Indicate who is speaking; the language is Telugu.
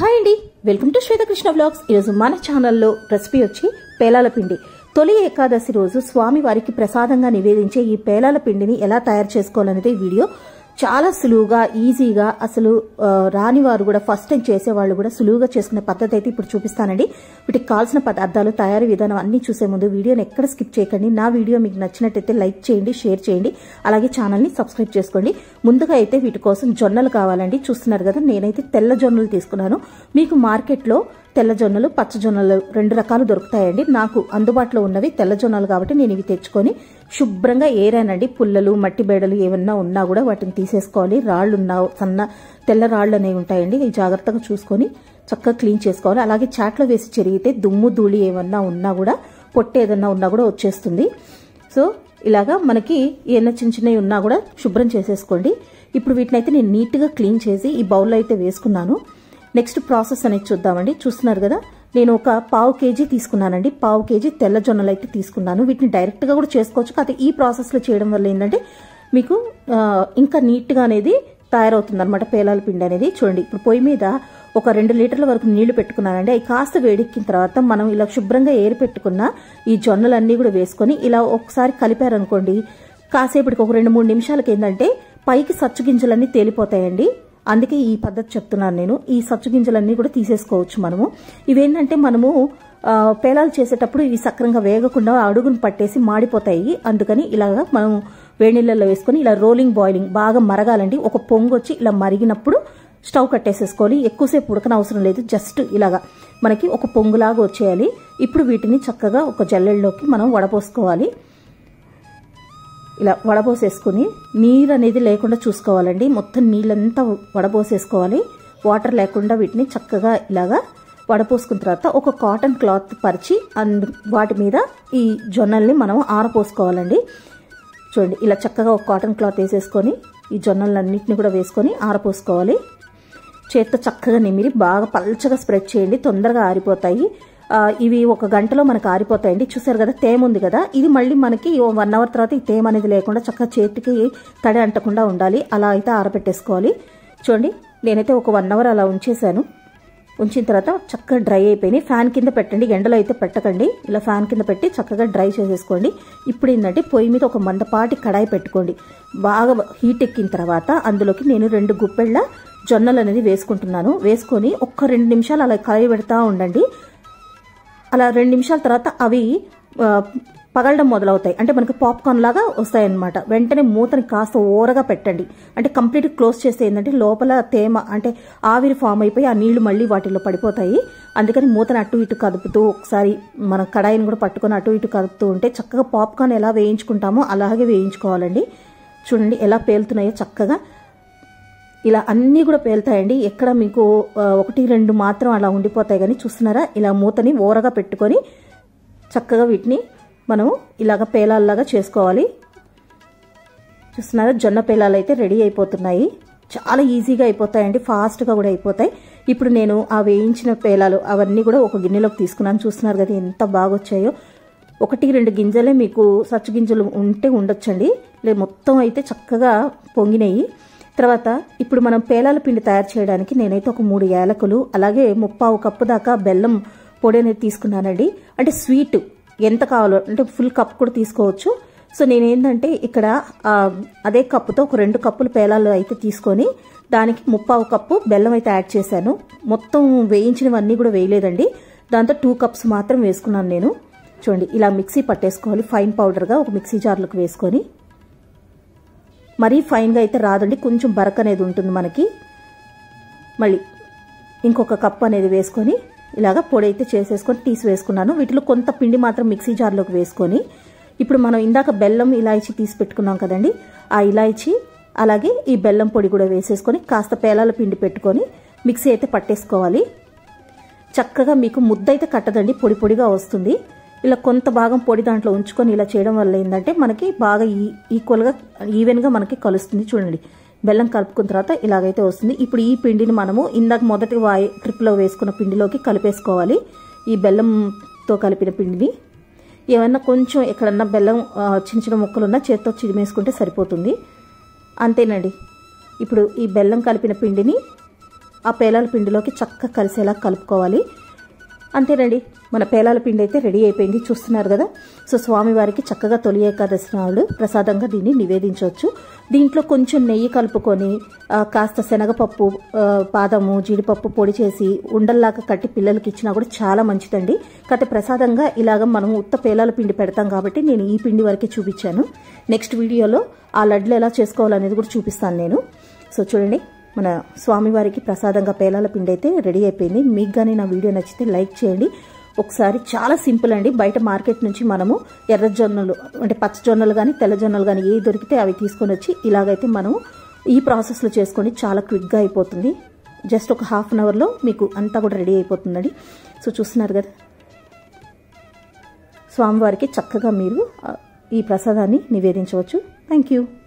Speaker 1: హాయ్ అండి, వెల్కమ్ టు శ్వేతకృష్ణ వ్లాగ్స్. ఈరోజు మన ఛానల్లో రెసిపీ వచ్చి పేలాల పిండి. తొలి ఏకాదశి రోజు స్వామి వారికి ప్రసాదంగా నివేదించే ఈ పేలాల పిండిని ఎలా తయారు చేసుకోవాలనేది వీడియో. చాలా సులువుగా ఈజీగా, అసలు రాని వారు కూడా ఫస్ట్ టైం చేసేవాళ్ళు కూడా సులువుగా చేసుకునే పద్ధతి అయితే ఇప్పుడు చూపిస్తానండి. వీటికి కావాల్సిన పదార్థాలు, తయారీ విధానం అన్ని చూసే ముందు వీడియోని ఎక్కడ స్కిప్ చేయకండి. నా వీడియో మీకు నచ్చినట్టయితే లైక్ చేయండి, షేర్ చేయండి, అలాగే ఛానల్ని సబ్స్క్రైబ్ చేసుకోండి. ముందుగా అయితే వీటి కోసం జొన్నలు కావాలండి. చూస్తున్నారు కదా, నేనైతే తెల్ల జొన్నలు తీసుకున్నాను. మీకు మార్కెట్లో తెల్ల జొన్నలు, పచ్చ జొన్నలు రెండు రకాలు దొరుకుతాయండి. నాకు అందుబాటులో ఉన్నవి తెల్ల జొన్నలు కాబట్టి నేను ఇవి తెచ్చుకొని శుభ్రంగా ఏరానండి. పుల్లలు, మట్టి బేడలు ఏమన్నా ఉన్నా కూడా వాటిని తీసేసుకోవాలి. రాళ్ళు ఉన్నా, సన్న తెల్ల రాళ్ళు అనేవి ఉంటాయండి, ఇవి జాగ్రత్తగా చూసుకొని చక్కగా క్లీన్ చేసుకోవాలి. అలాగే చాట్లో వేసి చెరిగితే దుమ్ము ధూళి ఏమన్నా ఉన్నా కూడా, పొట్టు ఏదన్నా ఉన్నా కూడా వచ్చేస్తుంది. సో ఇలాగా మనకి ఏమైనా చిన్న చిన్నవి ఉన్నా కూడా శుభ్రం చేసేసుకోండి. ఇప్పుడు వీటిని అయితే నేను నీట్గా క్లీన్ చేసి ఈ బౌల్లో అయితే వేసుకున్నాను. నెక్స్ట్ ప్రాసెస్ అనేది చూద్దామండి. చూస్తున్నారు కదా, నేను ఒక 1/2 kg తీసుకున్నానండి. 1/2 kg తెల్ల జొన్నలు అయితే తీసుకున్నాను. వీటిని డైరెక్ట్గా కూడా చేసుకోవచ్చు, కాకపోతే ఈ ప్రాసెస్లో చేయడం వల్ల ఏంటంటే మీకు ఇంకా నీట్గా అనేది తయారవుతుంది అనమాట పేలాల పిండి అనేది. చూడండి, ఇప్పుడు పొయ్యి మీద ఒక 2 లీటర్ల వరకు నీళ్లు పెట్టుకున్నానండి. అవి కాస్త వేడెక్కిన తర్వాత మనం ఇలా శుభ్రంగా ఏరి పెట్టుకున్న ఈ జొన్నలన్నీ కూడా వేసుకొని ఇలా ఒకసారి కలిపారనుకోండి, కాసేపటికి ఒక 2-3 నిమిషాలకి ఏంటంటే పైకి సచ్చు గింజలన్నీ తేలిపోతాయండి. అందుకే ఈ పద్ధతి చెప్తున్నాను నేను. ఈ సచ్చు గింజలన్నీ కూడా తీసేసుకోవచ్చు మనము. ఇవేంటంటే మనము పేలాలు చేసేటప్పుడు ఇవి సక్రంగా వేగకుండా అడుగును పట్టేసి మాడిపోతాయి. అందుకని ఇలాగా మనం వేడినీళ్ళలో వేసుకొని ఇలా రోలింగ్ బాయిలింగ్ బాగా మరగాలండి. ఒక పొంగు వచ్చి ఇలా మరిగినప్పుడు స్టవ్ కట్టేసేసుకోవాలి. ఎక్కువసేపు ఉడకన అవసరం లేదు, జస్ట్ ఇలాగా మనకి ఒక పొంగులాగా వచ్చేయాలి. ఇప్పుడు వీటిని చక్కగా ఒక జల్లెడలోకి మనం వడపోసుకోవాలి. ఇలా వడపోసేసుకుని నీరు అనేది లేకుండా చూసుకోవాలండి. మొత్తం నీళ్ళంతా వడపోసేసుకోవాలి, వాటర్ లేకుండా వీటిని చక్కగా ఇలాగా వడపోసుకున్న తర్వాత ఒక కాటన్ క్లాత్ పరిచి వాటి మీద ఈ జొన్నల్ని మనం ఆరపోసుకోవాలండి. చూడండి, ఇలా చక్కగా ఒక కాటన్ క్లాత్ వేసేసుకొని ఈ జొన్నలన్నింటినీ కూడా వేసుకొని ఆరపోసుకోవాలి. చేత్తో చక్కగా నిమిరి బాగా పల్చగా స్ప్రెడ్ చేయండి, తొందరగా ఆరిపోతాయి. ఇవి 1 గంటలో మనకు ఆరిపోతాయండి. చూసారు కదా, తేమ ఉంది కదా, ఇది మళ్ళీ మనకి 1 అవర్ తర్వాత ఈ తేమ అనేది లేకుండా చక్కగా చేతికి తడి అంటకుండా ఉండాలి. అలా అయితే ఆరబెట్టేసుకోవాలి. చూడండి, నేనైతే ఒక 1 అవర్ అలా ఉంచేసాను. ఉంచిన తర్వాత చక్కగా డ్రై అయిపోయినాయి. ఫ్యాన్ కింద పెట్టండి, ఎండలో అయితే పెట్టకండి. ఇలా ఫ్యాన్ కింద పెట్టి చక్కగా డ్రై చేసేసుకోండి. ఇప్పుడు ఏంటంటే పొయ్యి మీద ఒక మందపాటి కడాయి పెట్టుకోండి. బాగా హీట్ ఎక్కిన తర్వాత అందులోకి నేను 2 గుప్పెళ్ళ జొన్నలు అనేది వేసుకుంటున్నాను. వేసుకొని ఒక్క 2 నిమిషాలు అలా కడాయి పెడతా ఉండండి. అలా 2 నిమిషాల తర్వాత అవి పగలడం మొదలవుతాయి, అంటే మనకి పాప్కార్న్ లాగా వస్తాయన్నమాట. వెంటనే మూతని కాస్త ఓరగా పెట్టండి. అంటే కంప్లీట్ క్లోజ్ చేస్తే ఏంటంటే లోపల తేమ అంటే ఆవిరి ఫామ్ అయిపోయి ఆ నీళ్లు మళ్ళీ వాటిలో పడిపోతాయి. అందుకని మూతను అటు ఇటు కదుపుతూ ఒకసారి మన కడాయిని కూడా పట్టుకొని అటు ఇటు కదుపుతూ ఉంటే చక్కగా పాప్కార్న్ ఎలా వేయించుకుంటామో అలాగే వేయించుకోవాలండి. చూడండి ఎలా పేలుతున్నాయో చక్కగా. ఇలా అన్నీ కూడా పేలుతాయండి, ఎక్కడ మీకు 1-2 మాత్రం అలా ఉండిపోతాయి. కానీ చూస్తున్నారా, ఇలా మూతని ఓరగా పెట్టుకొని చక్కగా వీటిని మనం ఇలాగ పేలాల్లాగా చేసుకోవాలి. చూస్తున్నారా, జొన్న పేలాలు అయితే రెడీ అయిపోతున్నాయి. చాలా ఈజీగా అయిపోతాయండి, ఫాస్ట్గా కూడా అయిపోతాయి. ఇప్పుడు నేను ఆ వేయించిన పేలాలు అవన్నీ కూడా ఒక గిన్నెలోకి తీసుకున్నాను. చూస్తున్నారు కదా ఎంత బాగా వచ్చాయో. 1-2 గింజలే మీకు సచ్చు గింజలు ఉంటే ఉండొచ్చండి, లేదు మొత్తం అయితే చక్కగా పొంగినాయి. తర్వాత ఇప్పుడు మనం పేలాల పిండి తయారు చేయడానికి నేనైతే ఒక 3 యాలకులు, అలాగే 1/4 కప్పు దాకా బెల్లం పొడి అనేది తీసుకున్నానండి. అంటే స్వీట్ ఎంత కావాలో, అంటే ఫుల్ కప్ కూడా తీసుకోవచ్చు. సో నేనేంటంటే ఇక్కడ అదే కప్పుతో ఒక 2 కప్పులు పేలాలు అయితే తీసుకొని దానికి 1/4 కప్పు బెల్లం అయితే యాడ్ చేశాను. మొత్తం వేయించినవన్నీ కూడా వేయలేదండి, దాంతో 2 కప్స్ మాత్రం వేసుకున్నాను నేను. చూడండి, ఇలా మిక్సీ పట్టేసుకోవాలి ఫైన్ పౌడర్గా. ఒక మిక్సీ జార్లోకి వేసుకొని, మరీ ఫైన్గా అయితే రాదండి, కొంచెం బరక అనేది ఉంటుంది మనకి. మళ్ళీ ఇంకొక కప్ అనేది వేసుకొని ఇలాగ పొడి అయితే చేసేసుకొని తీసి వేసుకున్నాను. వీటిలో కొంత పిండి మాత్రం మిక్సీ జార్లోకి వేసుకొని ఇప్పుడు మనం ఇందాక బెల్లం ఇలాయచీ తీసి పెట్టుకున్నాం కదండి, ఆ ఇలాయచీ అలాగే ఈ బెల్లం పొడి కూడా వేసేసుకొని కాస్త పేలాల పిండి పెట్టుకొని మిక్సీ అయితే పట్టేసుకోవాలి. చక్కగా మీకు ముద్ద అయితే కట్టదండి, పొడి పొడిగా వస్తుంది. ఇలా కొంత భాగం పొడి దాంట్లో ఉంచుకొని ఇలా చేయడం వల్ల ఏంటంటే మనకి బాగా ఈక్వల్గా ఈవెన్గా మనకి కలుస్తుంది. చూడండి, బెల్లం కలుపుకున్న తర్వాత ఇలాగైతే వస్తుంది. ఇప్పుడు ఈ పిండిని మనము ఇందాక మొదటి ట్రిప్లో వేసుకున్న పిండిలోకి కలిపేసుకోవాలి. ఈ బెల్లంతో కలిపిన పిండిని ఏమన్నా కొంచెం ఎక్కడన్నా బెల్లం చిన్న చిన్న ముక్కలు ఉన్నా చేత్తో చిదిమేసుకుంటే సరిపోతుంది. అంతేనండి. ఇప్పుడు ఈ బెల్లం కలిపిన పిండిని ఆ పేలాల పిండిలోకి చక్కగా కలిసేలా కలుపుకోవాలి. అంతేనండి, మన పేలాల పిండి అయితే రెడీ అయిపోయింది. చూస్తున్నారు కదా. సో స్వామివారికి చక్కగా తొలి ఏకాదశి నాడు ప్రసాదంగా దీన్ని నివేదించవచ్చు. దీంట్లో కొంచెం నెయ్యి కలుపుకొని కాస్త శనగపప్పు, బాదము, జీడిపప్పు పొడి చేసి ఉండల్లాగా కట్టి పిల్లలకి ఇచ్చినా కూడా చాలా మంచిదండి. కాకపోతే ప్రసాదంగా ఇలాగ మనం ఉత్త పేలాల పిండి పెడతాం కాబట్టి నేను ఈ పిండి వరకే చూపించాను. నెక్స్ట్ వీడియోలో ఆ లడ్లు ఎలా చేసుకోవాలనేది కూడా చూపిస్తాను నేను. సో చూడండి, మన స్వామివారికి ప్రసాదంగా పేలాల పిండి అయితే రెడీ అయిపోయింది. మీకు కానీ నా వీడియో నచ్చితే లైక్ చేయండి. ఒకసారి చాలా సింపుల్ అండి. బయట మార్కెట్ నుంచి మనము ఎర్ర జొన్నలు అంటే పచ్చ జొన్నలు కానీ తెల్ల జొన్నలు కానీ ఏ దొరికితే అవి తీసుకొని వచ్చి ఇలాగైతే మనము ఈ ప్రాసెస్లో చేసుకొని చాలా క్విక్గా అయిపోతుంది. జస్ట్ ఒక హాఫ్ అన్ అవర్లో మీకు అంతా కూడా రెడీ అయిపోతుందండి. సో చూస్తున్నారు కదా, స్వామివారికి చక్కగా మీరు ఈ ప్రసాదాన్ని నివేదించవచ్చు. Thank you.